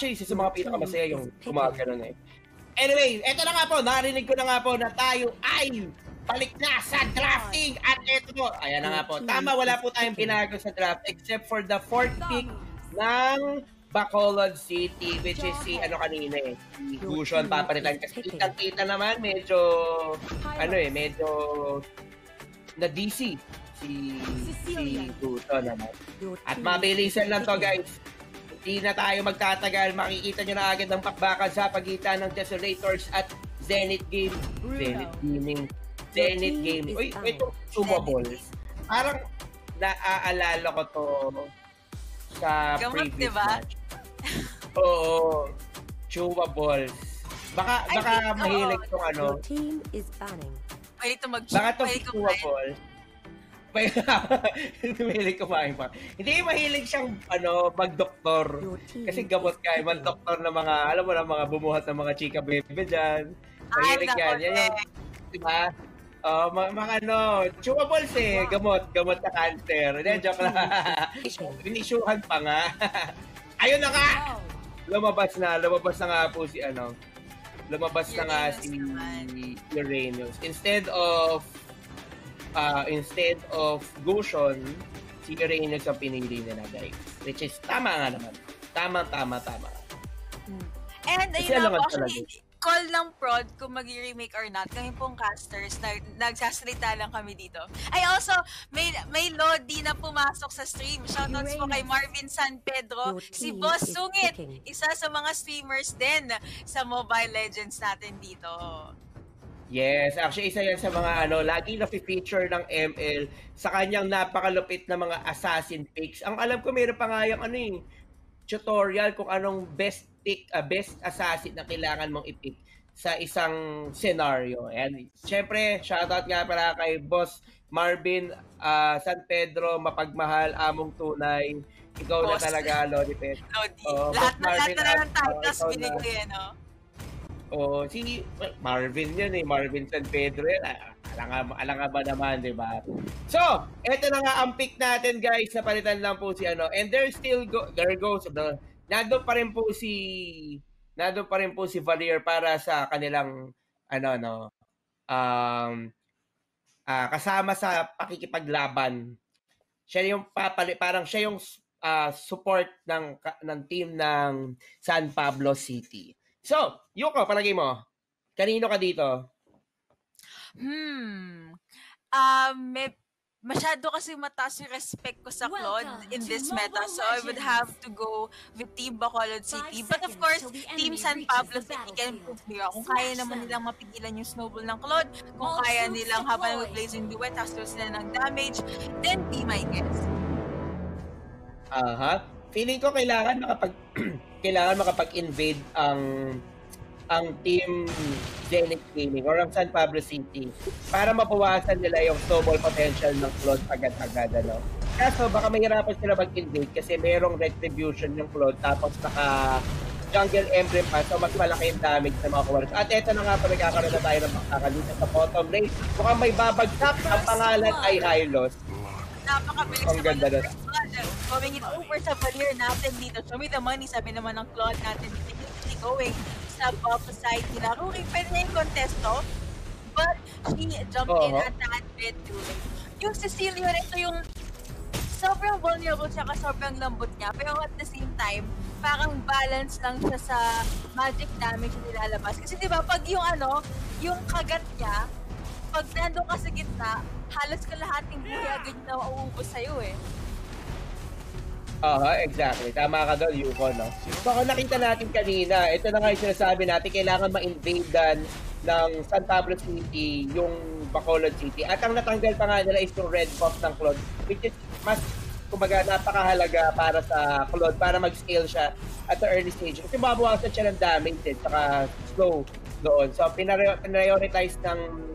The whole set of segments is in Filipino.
Actually, isa sa mga pinakamasaya yung gumagano na eh. Anyway, eto na nga po, narinig ko na nga po na tayo ay balik na sa drafting at eto po, ayan na nga po. Tama, wala po tayong binago sa draft except for the 4th pick ng Bacolod City, which is si ano kanina eh, si Gusion papalitan kasi kitang-kita naman medyo medyo na DC si Gusion naman. At mabilisan lang to guys. Hindi na tayo magtatagal, makikita nyo na agad ang pakbakan sa pagitan ng Desolators at Zenith Game. Zenith Game. Uy, ito, Sumo Balls. Parang naaalala ko to sa Gamot, previous diba? match. Oo. Sumo Balls. Baka mahilig tong ano. Pwede ito Baka to Sumo Balls. Mahilig kumain pa. Hindi mahilig siyang mag-doktor. Kasi gamot ka, mag-doktor na mga, alam mo na, mga bumuhat ng mga chika bebe dyan. Mahilig yan. Yan yung, diba? Mga chewables eh. Gamot na cancer. Hindi, joke lang. Inisyuhan pa nga. Ayun na nga! Lumabas na nga po si lumabas na nga si Uranus. Instead of Gusion, si Uranus ang pinili nila guys. Which is tama nga naman. Tama. And ayun na po, actually, call ng prod kung mag-remake or not. Kami pong casters, nagsasalita lang kami dito. Ay also, may Lodi na pumasok sa stream. Shoutouts po kay Marvin San Pedro, si Boss Sungit, isa sa mga streamers din sa Mobile Legends natin dito. Yes, actually isa yan sa mga lagi na-feature ng ML sa kanyang napakalupit na mga assassin picks. Ang alam ko meron pa nga yung tutorial kung anong best assassin na kailangan mong i-pick sa isang scenario. And syempre, shoutout nga para kay Boss Marvin San Pedro, mapagmahal, among tunay. Ikaw Boss, na talaga, Lodi Pet. Lodi. Lahat na ng titles binigay, no? Si Marvin yan eh. Marvin San Pedro yan. Alam nga ba naman, di ba? So, eto na nga ang pick natin guys. Napalitan lang po si And there goes nandun pa rin po si Valier para sa kanilang kasama sa pakikipaglaban. Siya yung parang siya yung support ng team ng San Pablo City. So, Yuko, palagay mo, kanino ka dito? Masyado kasi mataas yung respect ko sa Claude in this meta, so I would have to go with Team Bacolod City. But of course, Team San Pablo City can prove me wrong. Kung kaya naman nilang mapigilan yung snowball ng Claude, kung kaya nilang habang mag-blazing duet, hustle sila ng damage, then be my guess. Feeling ko kailangan makapag-invade ang team Zenith Gaming or ang San Pablo City para mabawasan nila yung snowball potential ng Claude agad-agad. Kaso baka mahirapan sila mag-invade kasi merong retribution yung Claude tapos naka jungle emblem pa, so mas malaki yung damage sa mga kawaras. At eto na nga pa, nagkakaroon na tayo ng makakalutan sa bottom lane. Mukhang may babagsak, ang pangalan ay Hylos. Napakabilis ang ganda na. Going it over sa Valier natin dito. Show me the money, sabi naman ng Claude natin. Going sa buff side nila. Rurik, pwede na yung contesto. But she jumped in at that bit too late. Yung Cecilio, ito yung sobrang vulnerable siya kasi sobrang lambot niya. Pero at the same time, parang balance lang siya sa magic damage na nilalabas. Kasi diba, pag yung kagat niya, pag nandun ka sa gitna, halos kalahating buhay agad na mauubos sa'yo eh. Exactly. Tama ka doon, Yuko, no? Baka nakita natin kanina, ito na nga yung sinasabi natin, kailangan ma-invadean ng San Pablo City, yung Bacolod City. At ang natanggal pa nga nila is yung red buff ng Claude, which is mas, kumbaga, napakahalaga para sa Claude, para mag-scale siya at the early stage. Kasi mabawasan siya ng damage din, saka slow doon. So, prioritize ng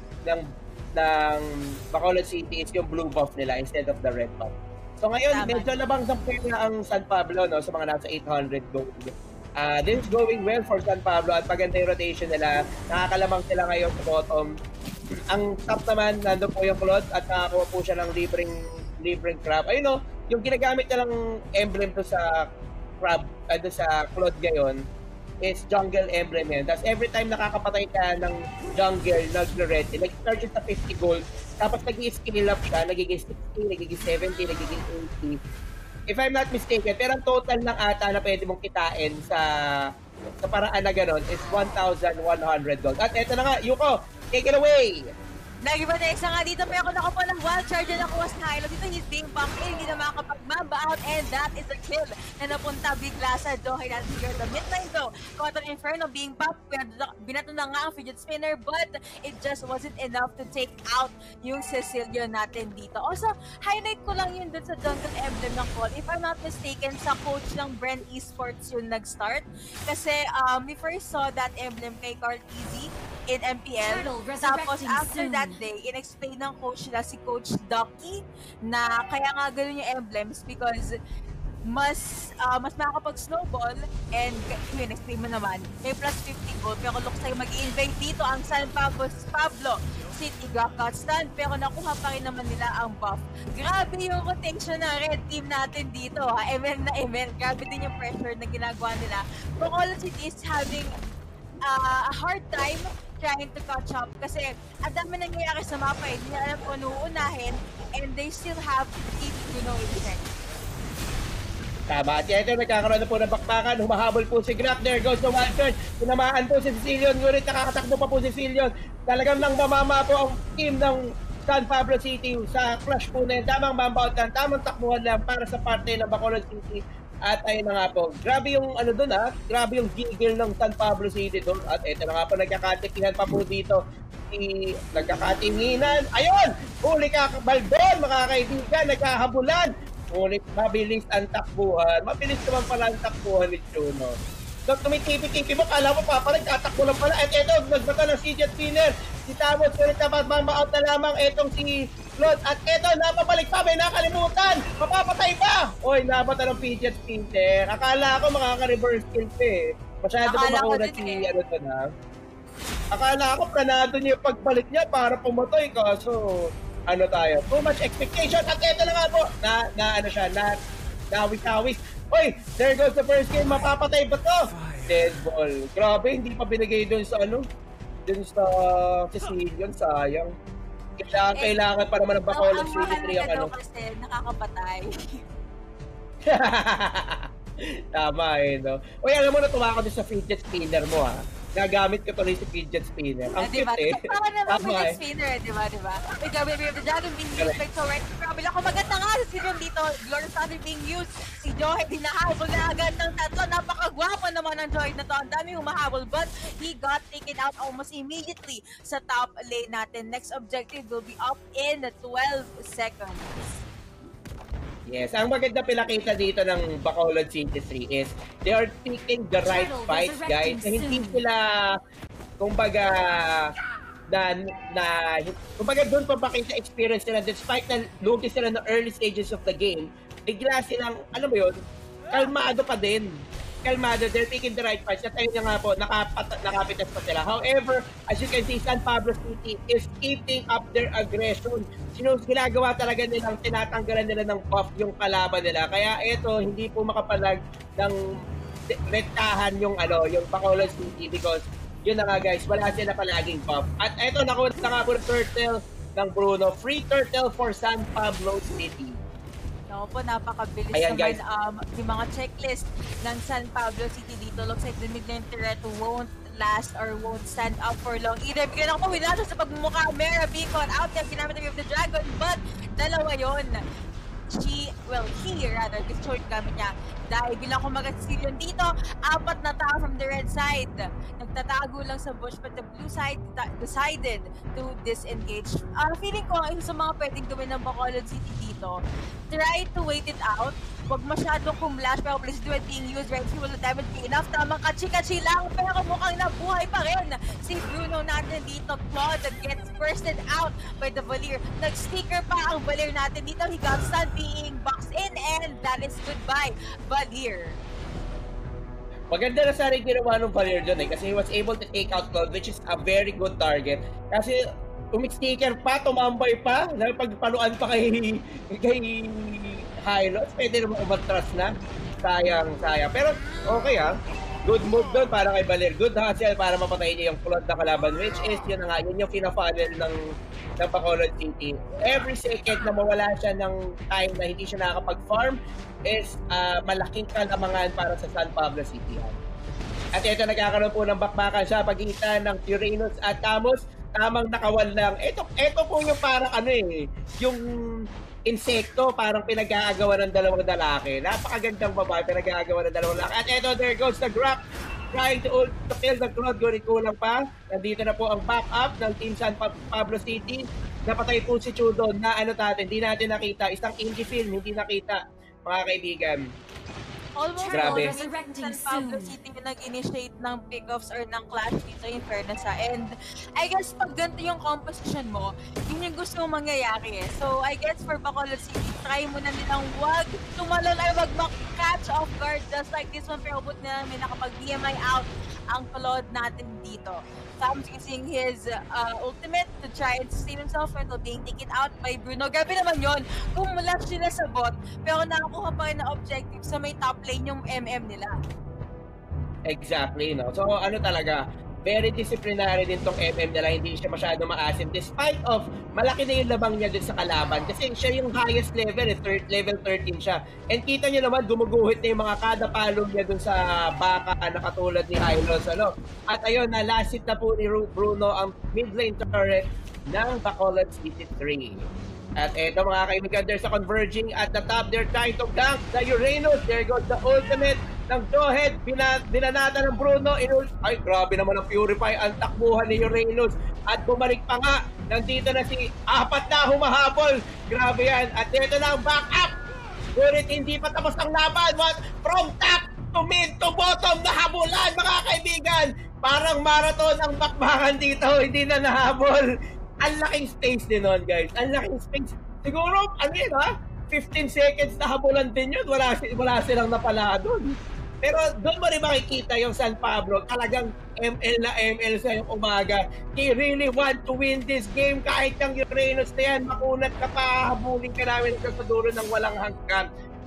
Bacolod City is yung blue buff nila instead of the red buff. So ngayon, medyo labang sa na ang San Pablo, no, sa mga nasa 800 gold. This is going well for San Pablo at maganda yung rotation nila. Nakakalamang sila ngayon sa bottom. Ang top naman, nandun po yung Claude at nakakuha po siya ng libreng crab. Ayun, no, yung ginagamit nilang emblem to sa crab sa Claude ngayon is jungle emblem yan. Tapos every time nakakapatay ka ng jungle, nag-red, nag-start siya sa 50 gold, tapos nag-i-scale up siya, nagiging 60, nagiging 70, nagiging 80. If I'm not mistaken, pero ang total ng ata na pwede mong kitain sa paraan na gano'n is 1,100 gold. At eto na nga, Yuko, take it away! Lagi ba na isa nga dito, pero ako nakuha ng wild charge na nakuha sa Hilo. Dito he's being bumped in, hindi na makakapag-mamba out, and that is a kill na napunta bigla sa Johay natin here. The midline though, caught an Inferno being bumped, binato na nga ang fidget spinner, but it just wasn't enough to take out yung Cecilio natin dito. Also, highlight ko lang yun dun sa jungle emblem ng call. If I'm not mistaken, sa coach ng Brent Esports yun nag-start. Kasi we first saw that emblem kay Carl Easy in MPL. Tapos after that day, in-explain ng coach nila si Coach Ducky na kaya nga ganun yung emblems because mas makakapag-snowball and yun, explain mo naman, may plus 50 gold pero looks like mag-i-invade dito ang San Pablo City got stun pero nakuha pa rin naman nila ang buff. Grabe yung rotation ng red team natin dito ha, ML na ML, grabe din yung pressure na ginagawa nila. Bacolod City is having a hard time trying to catch up kasi ang dami nangyayari sa mapa eh. Hindi alam kung ano uunahin and they still have to keep, in check. Tama. At ito, nagkakaroon na po ng bakbakan. Humahabol po si Graf. There goes the wild turn. Tinamaan po si Cecilion. Ngunit nakakatakbo pa po si Cecilion. Talagang nang mamama po ang team ng San Pablo City sa clash po na yun. Tamang mambaut lang. Tamang takbuhan lang para sa parte ng Bacolod City. At ayun na nga po, grabe yung doon grabe yung gigil ng San Pablo City doon. At ito na nga po, nagkakatikihan pa po dito. Nagkakatinginan. Ayun! Huli ka, Baldon, mga kaibigan, nagkahabulan. Ngunit mabilis ang takbuhan. Mabilis naman pala ang takbuhan ni Chuno. So, tumitipi-tipi mo, kala mo nagtatakbo lang pala. At ito, nagbata ng fidget spinner. Si Tamos, ngunit mamba-out na lamang itong si Claude. At ito, napabalik pa, may nakalimutan. Mapapatay pa. Oy, nabata ng fidget spinner. Akala ko makaka-reverse kill pa eh. Masyado pa makunat si Akala ko planado niya yung pagbalik niya para pumatay. Kaso, tayo. Too much expectation. At ito na nga po, nawis-nawis. Oy, there goes the first game. Mapapatay ba to? Dead ball. Grabe, hindi pa binigay doon sa dun sa Cecilion, sayang. Kailangan pa naman ng Bacolod City 3 ang kasi nakakapatay. Tama no? Uy, alam mo, natuwa ako doon sa fidget spinner mo Gagamit ko tuloy si fidget spinner. Ang cute Tama naman fidget spinner, diba? May gawin the dragon being used like so right. Grabe lang, maganda nga si Cecilion dito. Glorious Thunder being used. Si Joey, dinahabol na agad ng tatlo. Napakagwapo naman ng Joey na to. Ang dami humahabol, but he got taken out almost immediately sa top lane natin. Next objective will be up in 12 seconds. Yes, ang maganda pinakita dito ng Bacolod City 3 is they are picking the right fights, guys. Na hindi sila, kumbaga doon pa makita experience nila despite na lugi sila ng early stages of the game, bigla silang, kalmado pa din. Kalmado, they're picking the right fights. At ayun nga po, nakapitas pa sila. However, as you can see, San Pablo City is keeping up their aggression. Ginagawa talaga nilang tinatanggalan nila ng buff yung kalaban nila. Kaya ito, hindi po makapalag ng retahan yung Bacolod City because yun na nga guys, wala sila palaging buff. At ito, nakuha na nga po ng turtle ng Bruno. Free turtle for San Pablo City. No po, napakabilis ayan, naman yung mga checklist ng San Pablo City dito. Looks like the midlane threat won't last or won't stand up for long. Either bigyan ako winato sa pagmumukha, Mera Beacon out there, ginamit ng the Dragon, but dalawa yon. He rather, destroyed gamit niya. Dahil bilang kumagat Cecilion dito, 4 na tao from the red side. Nagtatago lang sa bush, but the blue side decided to disengage. Feeling ko, isa sa mga pwedeng gawin ng Bacolod City dito, try to wait it out. Huwag masyadong kumlash, pero please do it being used right. He will damage be enough. Tamang kachi-kachi lang, pero mukhang nabuhay pa rin si Bruno natin dito. Claude gets bursted out by the Valier. Nag-sticker pa ang Valier natin dito. He got stunned being boxed in, and that is goodbye, Valier. Maganda na sa rin ginawa ng Valier dyan kasi he was able to take out Claude, which is a very good target. Kasi umik-sticker pa, tumambay pa, pagpaluan pa kay Hylos, pwede naman umatras na. sayang. Pero okay good move doon para kay Balir. Good hustle para mapatayin niya yung Claude na kalaban, which is yun na nga, yun yung pina-funnel ng Bacolod City. Every second na mawala siya ng time na hindi siya nakakapag-farm is malaking kalamangan para sa San Pablo City. At ito nagkakaroon po ng bakbakan sa pagitan ng Uranus at Camus. Tamang nakawal lang. Ito po yung parang yung insekto, parang pinag-aagawa ng dalawang lalaki. Napakagandang babae, pinag-aagawa ng dalawang lalaki. At eto, there goes the Grok, trying to kill the Claude. Ngunit kulang pa. Nandito na po ang backup ng Team San Pablo City. Napatay po si Chudo na hindi natin nakita. Isang indie film, hindi nakita, mga kaibigan. Almost Grabe. San Pablo City yung nag-initiate ng pick-offs or ng clash dito in fairness And I guess pag ganito yung composition mo, yun yung gusto mong mangyayari So I guess for Bacolod City, try mo na nilang wag tumalon ay wag catch off guard just like this one. Pero abot na may nakapag-BMI out ang Claude natin dito. Sam's using his ultimate to try and sustain himself until being taken out by Bruno. Grabe naman yun. Kumulat sila sa bot, pero nakakuha pa rin ng objective sa may top lane yung MM nila. Exactly, no? So, talaga, very disciplinary din tong MM nila, hindi siya masyado maasim despite of malaki na yung labang niya din sa kalaban kasi siya yung highest level, level 13 siya. And kita niyo naman, gumuguhit na yung mga kada palo niya dun sa baka na katulad ni Hylos, At ayun, last hit na po ni Bruno ang mid lane turret ng Bacolod City 3. At eto mga kaibigan, there's a converging at the top. They're trying to gank the Uranus. There goes the ultimate ng Jawhead. Binanata ng Bruno. Ay, grabe naman ang Purify. Ang takbuhan ni Uranus. At bumalik pa nga. Nandito na si apat na humahabol. Grabe yan. At eto na ang backup. Ngunit hindi pa tapos ang laban. From top to mid to bottom, nahabulan mga kaibigan. Parang marathon ang bakbakan dito. Hindi na nahabol. Ang laking space din nun, guys. Ang laking space. Siguro, 15 seconds na habulan din yun. Wala silang napala doon. Pero doon mo rin makikita yung San Pablo. Talagang ML na ML sa yung umaga. He really want to win this game. Kahit yung Uranus na yan, makunat ka pa, habulin ka namin sa dulo ng walang hanggan.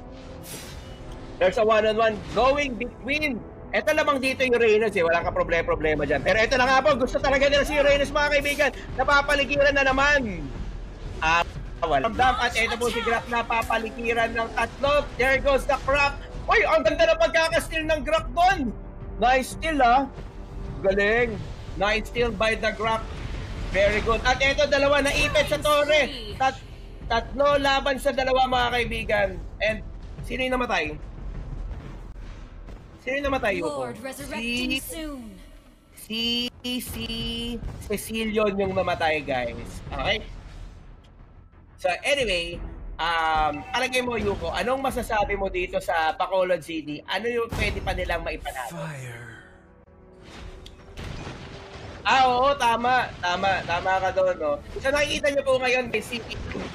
There's a one-on-one going between ito lamang dito yung Uranus walang ka problema dyan. Pero ito na nga po, gusto talaga nila si Uranus mga kaibigan. Napapaligiran na naman. Walang dam at ito po si Grok napapaligiran ng tatlo. There goes the Grok. Uy, ang ganda na pagkakastil ng Grok doon. Nice steal Galing. Nice steal by the Grok. Very good. At ito dalawa na ipit sa torre. Tatlo laban sa dalawa mga kaibigan. And sino yung namatay? Sino yung namatay yun? Si Cecilion yung namatay, guys. Okay? So, anyway, palagay mo, Yuko, anong masasabi mo dito sa Bacolod City? Ano yung pwede pa nilang maipanalo? Oo, tama. Tama ka doon, no? So, nakikita niyo po ngayon, si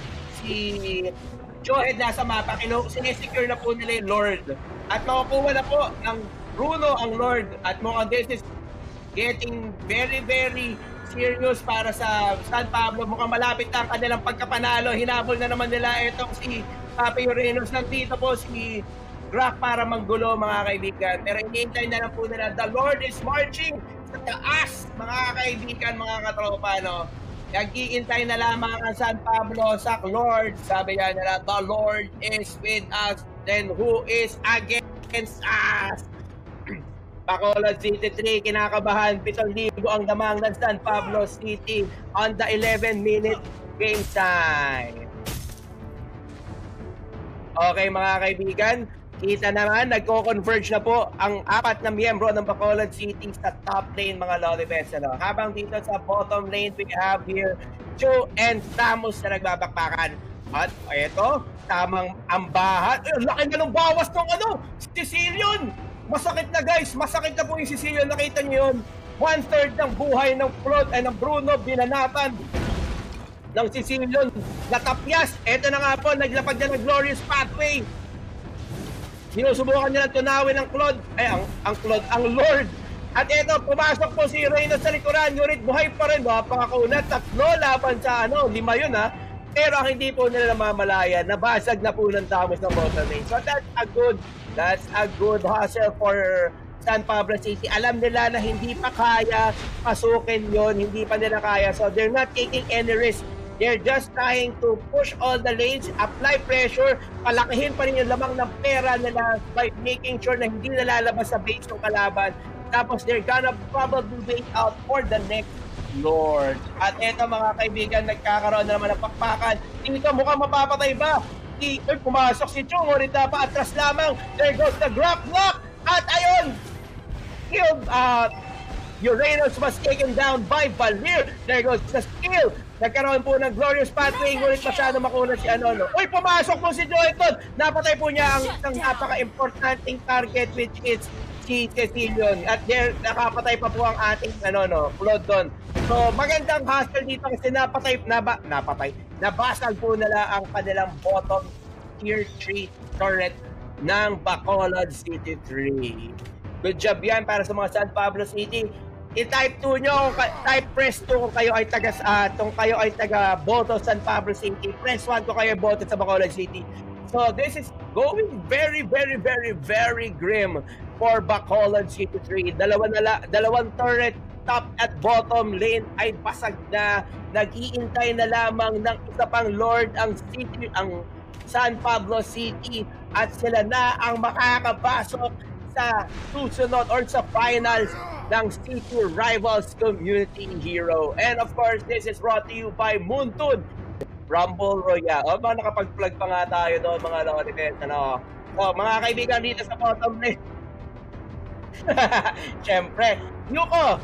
Jawhead nasa mapa, sinesecure na po nila yung Lord. At makukuha na po ng Bruno ang Lord. At mukhang this is getting very, very serious para sa San Pablo. Mukhang malapit na ang kanilang pagkapanalo. Hinabol na naman nila itong si Papi Uranus. Nandito po si Grok para manggulo mga kaibigan. Pero iniintay na lang po nila. The Lord is marching sa taas mga kaibigan, mga katropa, no? Nag-iintay na lamang ang San Pablo sa Lord. Sabi yan nila, the Lord is with us. Then who is against us? Bacolod City 3, kinakabahan. 7,000 ang damang ng San Pablo City on the 11-minute game time. Okay mga kaibigan, kita naman, nagko-converge na po ang apat na miyembro ng Bacolod City sa top lane mga Lolibets. Habang dito sa bottom lane, we have here Chu and Samus na nagbabakbakan. At ito, tamang ambahan. Laki na ng bawas ng Sicilian! Masakit na guys, masakit na po yung Sicilian. Nakita niyo yun? 1/3 ng buhay ng Claude ay ng Bruno binanatan ng Sicilian. Natapyas. Ito na nga po, naglapag niya ng glorious pathway. Sinusubukan niya na tunawin ang Claude, ang Lord. At ito, pumasok po si Uranus sa likuran. Ngunit buhay pa rin, napakakunat. 3 laban sa 5 yun Pero ang hindi po nila namamalayan, nabasag na po ng Tamos ng bottom lane. So that's a good That's a good hustle for San Pablo City. Alam nila na hindi pa kaya pasukin yon, hindi pa nila kaya. So they're not taking any risk. They're just trying to push all the lanes, apply pressure, palakihin pa rin yung lamang ng pera nila by making sure na hindi nalalabas sa base ng kalaban. Tapos they're gonna probably wait out for the next Lord. At eto mga kaibigan, nagkakaroon na naman ng pakpakan. Dito mukhang mapapatay ba? Pumasok si Chung, ngunit pa atras lamang. There goes the grab block. At ayun, killed, Uranus was taken down by Valir. There goes the skill. Nagkaroon po ng glorious pathway, ngunit masyado makunat si Anono. Uy, pumasok po si Joyton. Napatay po niya ang isang napaka-importanting target, which is si Cecilion. At there, nakapatay pa po ang ating Claude doon. So, magandang hustle dito kasi nabasag po nila ang kanilang bottom tier 3 turret ng Bacolod City 3. Good job yan para sa mga San Pablo City. I-type 2 nyo, type press 2 kung kayo ay taga boto San Pablo City. Press 1 kung kayo boto sa Bacolod City. So this is going very, very, very, very grim for Bacolod City 3. Dalawang turret, top at bottom lane ay basag na. Nag-iintay na lamang ng isa pang Lord ang San Pablo City at sila na ang makakapasok sa susunod or sa finals ng City Rivals Community Hero. And of course, this is brought to you by Moontun Rumble Royale. O, mga nakapag-plug pa nga tayo doon, mga Loribet. So, mga kaibigan dito sa bottom lane. Siyempre, Yuko!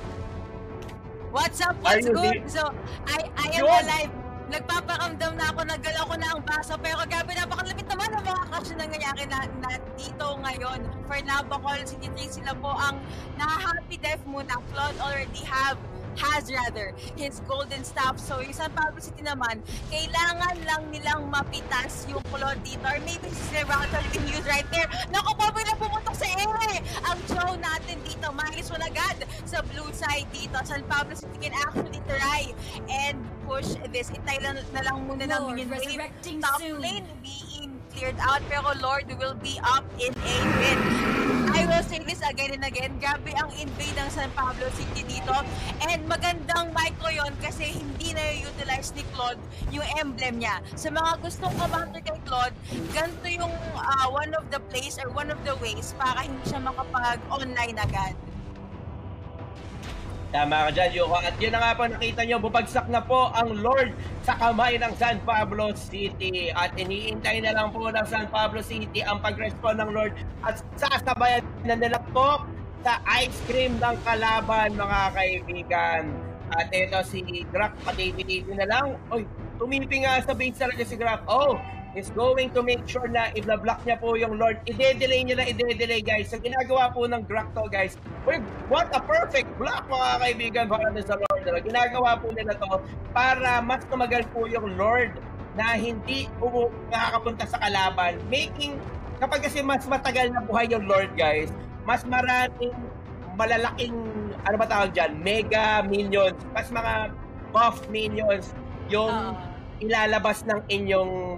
What's up? What's good? So, I am alive. Nagpapakamdam na ako, naggalaw ko na ang baso, pero grabe napakalapit naman ang mga action na nangyayari na dito ngayon. For now, Bacolod City 3, sila po ang na-happy death muna. Claude already has his golden staff. So yung San Pablo City naman, kailangan lang nilang mapitas yung Claude dito. Or maybe si Sir Rocket being used right there. Naku po, bila pumutok sa ere! Ang show natin dito, minus 1 agad sa blue side dito. San Pablo City can actually try and push this. Itay na lang muna ng minion wave. Top lane being cleared out, pero Lord will be up in a bit. I will say this again and again, grabe ang invade ng San Pablo City dito. And magandang micro yon kasi hindi na-utilize ni Claude yung emblem niya. Sa mga gustong kabanter kay Claude, ganito yung one of the plays or one of the ways para hindi siya makapag-online agad. Tama ka dyan, Yuko. At yun na nga po, nakita nyo, bubagsak na po ang Lord sa kamay ng San Pablo City. At iniintay na lang po ng San Pablo City ang pag-respond ng Lord. At sasabayan na nila po sa ice cream ng kalaban, mga kaibigan. At ito si Grak, pati-piti na lang. Oy, tumipi nga sa base talaga si Grak. Oh, is going to make sure na i-block niya po yung Lord. I-delay niya na, i-delay guys. So ginagawa po ng Grak to guys. Uy, what a perfect block mga kaibigan para sa Lord. Ginagawa po nila to para mas tumagal po yung Lord na hindi nakakapunta sa kalaban. Making, kapag kasi mas matagal na buhay yung Lord guys, mas maraming malalaking, ano ba tawag dyan, mega minions, mas mga buff minions yung ilalabas ng inyong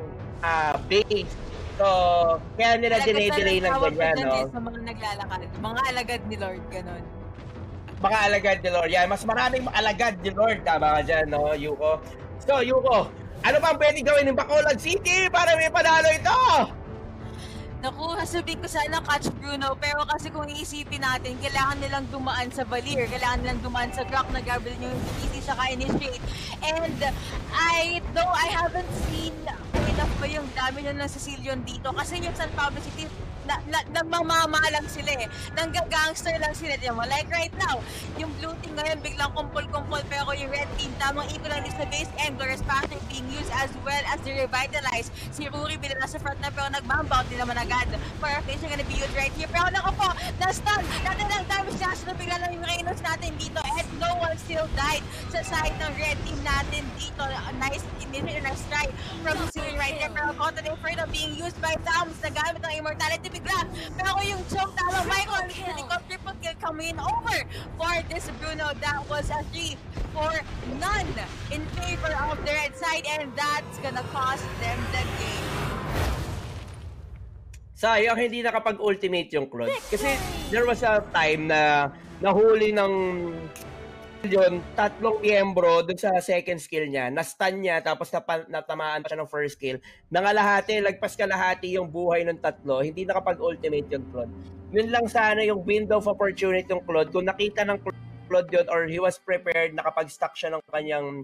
base. So, kaya nila dinay-delay ng ganyan, no? Sa mga naglalakad, mga alagad ni Lord, ganun. Mga alagad ni Lord, yan. Mas maraming alagad ni Lord, tama ka dyan, no, Yuko? So, Yuko, ano bang pwede gawin ng Bacolod City para may panalo ito? Naku, sabihin ko sana catch Bruno, pero kasi kung iisipin natin, kailangan nilang dumaan sa Valir, kailangan nilang dumaan sa Grak na gabel yung easy sa ka-initiate. And though I haven't seen enough pa yung dami ng Cecilion dito, kasi yung San Pablo City, nagmamamalang sila eh. Nanggagangster lang sila. Like right now, yung blue team ngayon biglang kumpul-kumpul, pero yung red team, tamang equal lang sa base and Glorious Pattern being used as well as the revitalize. Si Ruri bila nasa front na pero nagmambout din naman agad. Fireface yung gonna be used right here. Pero naku po, na-stun! Natin ang damage natin na bigla lang yung Reynos natin dito and no one still died sa side ng red team natin dito. Nice initial, nice try from Cecilion right there. Pero Cotton Inferno being used by Tams na gamit ng immortality bigla. Pero yung choke tama, Michael, triple kill coming over for this Bruno. That was a 3 for none in favor of the red side, and that's gonna cost them the game. sayang hindi nakapag-ultimate yung Claude. Kasi there was a time na nahuli ng yun, 3 miyembro dun sa second skill niya, na-stun niya, tapos natamaan pa siya ng first skill. Nangalahati, lagpas kalahati yung buhay ng 3, hindi nakapag-ultimate yung Claude. Yun lang sana yung window of opportunity yung Claude. Kung nakita ng Claude yun, or he was prepared, nakapag-stack siya ng kanyang,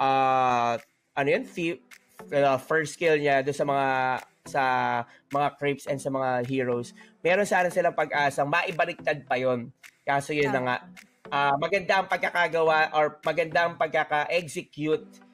first skill niya doon sa mga creeps and sa mga heroes, meron sana silang pag-asang maibaliktad pa yon. Kaso yun na nga, maganda ang pagkakagawa or maganda ang pagkaka-execute